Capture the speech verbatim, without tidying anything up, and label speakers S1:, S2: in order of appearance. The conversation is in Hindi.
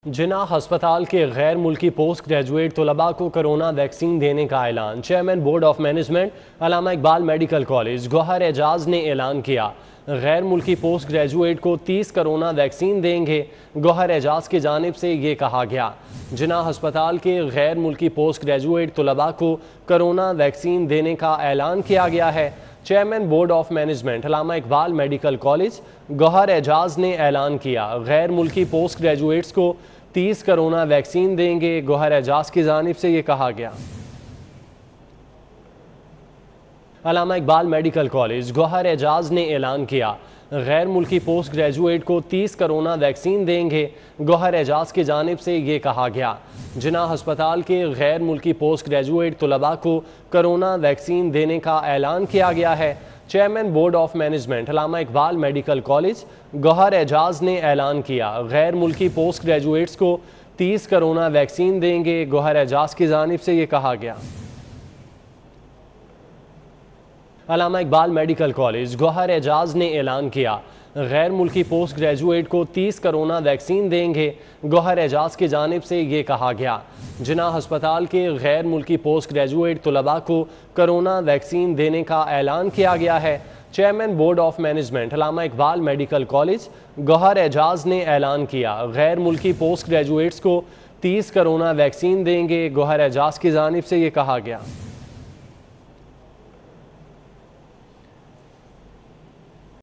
S1: जिन्ना अस्पताल के गैर मुल्की पोस्ट ग्रेजुएट तलबा को कोरोना वैक्सीन देने का ऐलान। Chairman board of management Allama Iqbal medical college Gauhar Ejaz ने ऐलान किया। गैर मुल्की पोस्ट ग्रेजुएट को तीस कोरोना वैक्सीन देंगे। गौहर एजाज की जानिब से ये कहा गया। जिन्ना अस्पताल के गैर मुल्की पोस्ट ग्रेजुएट तलबा को कोरोना वैक्सीन देने का ऐलान किया गया है। Chairman board of management Allama Iqbal medical college Gauhar Ejaz ने ऐलान किया। गैर मुल्की पोस्ट ग्रेजुएट्स को तीस कोरोना वैक्सीन देंगे। गौहर एजाज की जानिब से ये कहा गया। अल्लामा इकबाल मेडिकल कॉलेज गौहर एजाज ने ऐलान किया। गैर मुल्की पोस्ट ग्रेजुएट को तीस कोरोना वैक्सीन देंगे। गौहर एजाज की जानिब से ये कहा गया। जिन्ना अस्पताल के गैर मुल्की पोस्ट ग्रेजुएट तलबा को कोरोना वैक्सीन देने का ऐलान किया गया है। Chairman board of management Allama Iqbal medical college Gauhar Ejaz ने ऐलान किया। गैर मुल्की पोस्ट ग्रेजुएट्स को तीस कोरोना वैक्सीन देंगे। गौहर एजाज की जानिब से ये कहा गया। अल्लामा इकबाल मेडिकल कॉलेज गौहर एजाज ने ऐलान किया। गैर मुल्की पोस्ट ग्रेजुएट को तीस कोरोना वैक्सीन देंगे। गौहर एजाज की जानिब से ये कहा गया। जिन्ना अस्पताल के गैर मुल्की पोस्ट ग्रेजुएट तलबा को कोरोना वैक्सीन देने का ऐलान किया गया है। Chairman board of management Allama Iqbal medical college Gauhar Ejaz ने ऐलान किया। गैर मुल्की पोस्ट ग्रेजुएट्स को तीस कोरोना वैक्सीन देंगे। गौहर एजाज की जानिब से ये कहा गया।